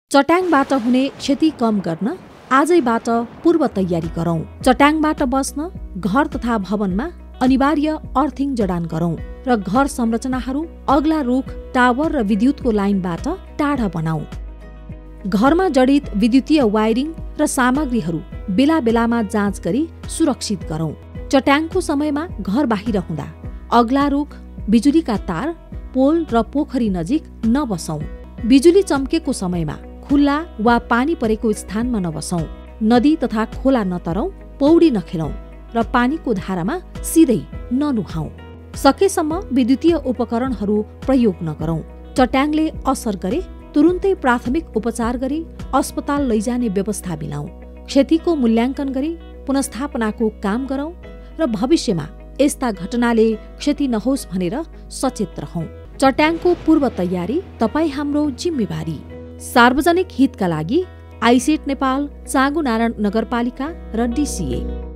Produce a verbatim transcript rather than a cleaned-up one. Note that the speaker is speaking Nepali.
चट्याङबाट हुने क्षति कम गर्न आजैबाट पूर्व तयारी गरौं। चट्याङबाट बस्न घर तथा भवनमा अनिवार्य अर्थिङ जडान गरौं र घर संरचनाहरू अग्ला रुख, टावर र विद्युतको लाइनबाट टाढा बनाऊ। घरमा जडित विद्युतीय वायरिङ र सामग्रीहरू बेला बेलामा जाँच गरी सुरक्षित गरौं। चट्याङको समयमा घर बाहिर हुँदा अग्ला रुख, बिजुलीका तार, पोल र पोखरी नजिक नबसौं। बिजुली चम्केको समयमा खुल्ला वा पानी परेको स्थानमा नबसौं। नदी तथा खोला नतरौं, पौडी नखेलौं र पानीको धारामा सिधै ननुहाऊ। सकेसम्म विद्युतीय उपकरणहरू प्रयोग नगरौं। चट्याङले असर गरे तुरुन्तै प्राथमिक उपचार गरी अस्पताल लैजाने व्यवस्था मिलाऊ। क्षतिको मूल्याङ्कन गरी पुनर्स्थापनाको काम गरौं र भविष्यमा यस्ता घटनाले क्षति नहोस् भनेर सचेत रहौं। चट्याङको पूर्व तयारी तपाईँ हाम्रो जिम्मेवारी। सार्वजनिक हितका लागि आइसेट नेपाल, चाँगुनारायण नगरपालिका र डिसिए।